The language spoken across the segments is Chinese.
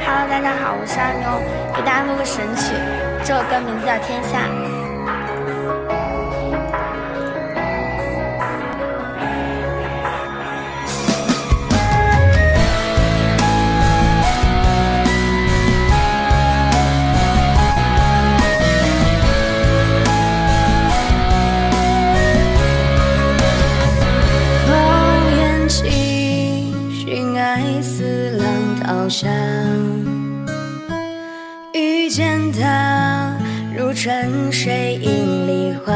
Hello， 大家好，我是阿妞，给大家录个神曲，这首歌名字叫《天下》。 烽烟起，寻爱似浪淘沙。遇见他，如春水映梨花。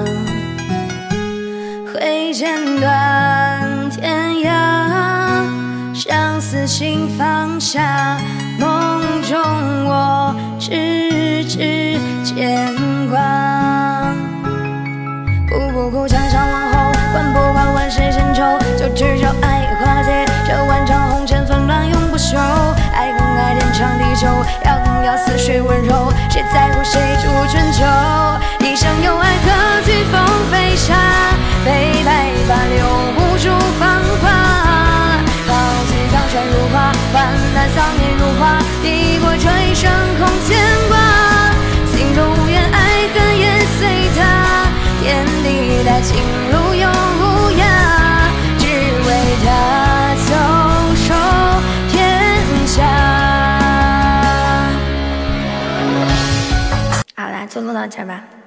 挥剑断天涯，相思心放下。梦中我只知牵挂。哭不哭，墙上往后，管不管万世千秋，就只找爱化解这万丈红尘纷乱永不休。爱更爱天长地久，要更要似水温柔，谁在乎谁主春秋？一生有爱何惧风飞沙，悲白发留不住芳华。好似苍山如画，患难桑年如花，抵过这一生空牵挂。心中无缘爱恨也随他，天地大情路永无涯，只为他走守天下。 好啦，就录到这儿吧。